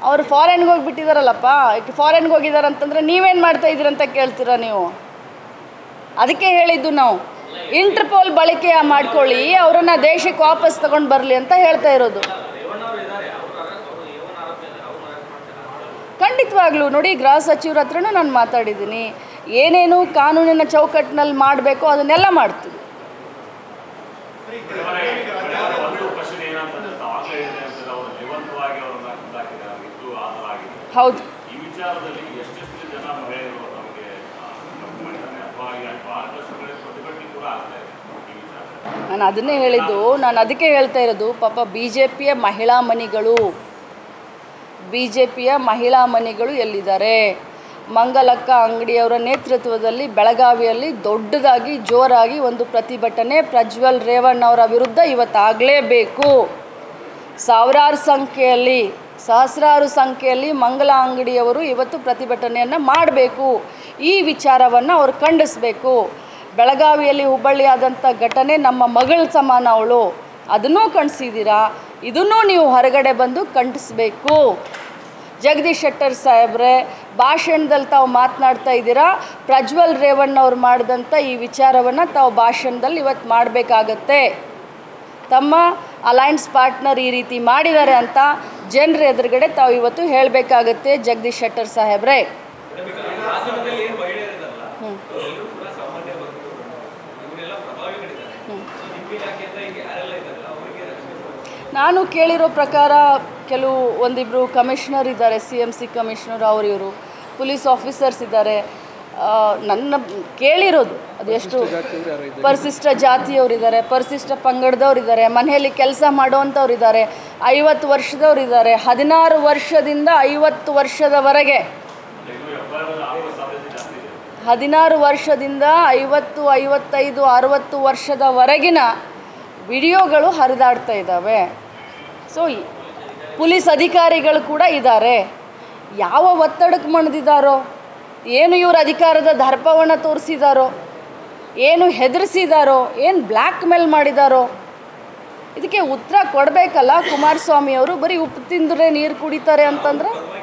ಅವರು ಫಾರಿನ್ಗೆ ಹೋಗಿಬಿಟ್ಟಿದಾರಲ್ಲಪ್ಪ, ಫಾರಿನ್ಗೆ ಹೋಗಿದ್ದಾರೆ ಅಂತಂದರೆ ನೀವೇನು ಮಾಡ್ತಾ ಇದ್ದೀರಂತ ಕೇಳ್ತೀರಾ ನೀವು? ಅದಕ್ಕೆ ಹೇಳಿದ್ದು ನಾವು ಇಂಟರ್ಪೋಲ್ ಬಳಕೆ ಮಾಡ್ಕೊಳ್ಳಿ, ಅವರನ್ನು ದೇಶಕ್ಕೆ ವಾಪಸ್ ತಗೊಂಡು ಬರಲಿ ಅಂತ ಹೇಳ್ತಾ ಇರೋದು. ಖಂಡಿತವಾಗ್ಲೂ ನೋಡಿ, ಗೃಹ ಸಚಿವರ ಹತ್ರನೂ ನಾನು ಮಾತಾಡಿದ್ದೀನಿ. ಏನೇನು ಕಾನೂನಿನ ಚೌಕಟ್ಟಿನಲ್ಲಿ ಮಾಡಬೇಕು ಅದನ್ನೆಲ್ಲ ಮಾಡ್ತೀವಿ. ಹೌದು, ನಾನು ಅದನ್ನೇ ಹೇಳಿದ್ದು. ನಾನು ಅದಕ್ಕೆ ಹೇಳ್ತಾ ಇರೋದು, ಪಾಪ ಬಿ ಜೆ ಪಿಯ ಮಹಿಳಾ ಮಣಿಗಳು ಎಲ್ಲಿದ್ದಾರೆ? ಮಂಗಲಕ್ಕ ಅಂಗಡಿಯವರ ನೇತೃತ್ವದಲ್ಲಿ ಬೆಳಗಾವಿಯಲ್ಲಿ ದೊಡ್ಡದಾಗಿ ಜೋರಾಗಿ ಒಂದು ಪ್ರತಿಭಟನೆ ಪ್ರಜ್ವಲ್ ರೇವಣ್ಣವರ ವಿರುದ್ಧ ಇವತ್ತಾಗಲೇಬೇಕು. ಸಹಸ್ರಾರು ಸಂಖ್ಯೆಯಲ್ಲಿ ಮಂಗಲ ಅಂಗಡಿಯವರು ಇವತ್ತು ಪ್ರತಿಭಟನೆಯನ್ನು ಮಾಡಬೇಕು. ಈ ವಿಚಾರವನ್ನು ಅವರು ಖಂಡಿಸಬೇಕು. ಬೆಳಗಾವಿಯಲ್ಲಿ ಹುಬ್ಬಳ್ಳಿ ಆದಂಥ ಘಟನೆ ನಮ್ಮ ಮಗಳ ಸಮಾನ ಅವಳು, ಅದನ್ನೂ ಖಂಡಿಸಿದ್ದೀರಾ, ಇದನ್ನೂ ನೀವು ಹೊರಗಡೆ ಬಂದು ಖಂಡಿಸಬೇಕು. ಜಗದೀಶ್ ಶೆಟ್ಟರ್ ಸಾಹೇಬ್ರೆ, ಭಾಷಣದಲ್ಲಿ ತಾವು ಮಾತನಾಡ್ತಾ ಇದ್ದೀರಾ, ಪ್ರಜ್ವಲ್ ರೇವಣ್ಣವ್ರು ಮಾಡಿದಂಥ ಈ ವಿಚಾರವನ್ನು ತಾವು ಭಾಷಣದಲ್ಲಿ ಇವತ್ತು ಮಾಡಬೇಕಾಗತ್ತೆ. ತಮ್ಮ ಅಲೈನ್ಸ್ ಪಾರ್ಟ್ನರ್ ಈ ರೀತಿ ಮಾಡಿದ್ದಾರೆ ಅಂತ ಜನರ ಎದುರುಗಡೆ ತಾವು ಇವತ್ತು ಹೇಳಬೇಕಾಗತ್ತೆ ಜಗದೀಶ್ ಶೆಟ್ಟರ್ ಸಾಹೇಬ್ರೆ. ನಾನು ಕೇಳಿರೋ ಪ್ರಕಾರ ಒಂದಿಬ್ಬರು ಕಮಿಷನರ್ ಇದ್ದಾರೆ, CMC ಕಮಿಷನರ್, ಇವರು ಪೊಲೀಸ್ ಆಫೀಸರ್ಸ್ ಇದ್ದಾರೆ. ನನ್ನ ಕೇಳಿರೋದು ಅದು ಎಷ್ಟು ಪರಿಶಿಷ್ಟ ಜಾತಿಯವರಿದ್ದಾರೆ, ಪರಿಶಿಷ್ಟ ಪಂಗಡದವರಿದ್ದಾರೆ, ಮನೆಯಲ್ಲಿ ಕೆಲಸ ಮಾಡೋವಂಥವ್ರು ಇದ್ದಾರೆ, 50 ವರ್ಷದವ್ರು ಇದ್ದಾರೆ, 16 ವರ್ಷದಿಂದ 50 ವರ್ಷದವರೆಗೆ, 16 ವರ್ಷದಿಂದ 50, 55, 60 ವರ್ಷದವರೆಗಿನ ವಿಡಿಯೋಗಳು ಹರಿದಾಡ್ತಾ ಇದ್ದಾವೆ. ಸೊ ಪೊಲೀಸ್ ಅಧಿಕಾರಿಗಳು ಕೂಡ ಇದ್ದಾರೆ. ಯಾವ ಒತ್ತಡಕ್ಕೆ ಮಣಿದಿದ್ದಾರೋ, ಏನು ಇವರು ಅಧಿಕಾರದ ದರ್ಪವನ್ನು ತೋರಿಸಿದಾರೋ, ಏನು ಹೆದರಿಸಿದಾರೋ, ಏನು ಬ್ಲ್ಯಾಕ್ ಮೇಲ್ ಮಾಡಿದಾರೋ, ಇದಕ್ಕೆ ಉತ್ತರ ಕೊಡಬೇಕಲ್ಲ ಕುಮಾರಸ್ವಾಮಿಯವರು. ಬರೀ ಉಪ್ಪು ತಿಂದರೆ ನೀರು ಕುಡಿತಾರೆ ಅಂತಂದರೆ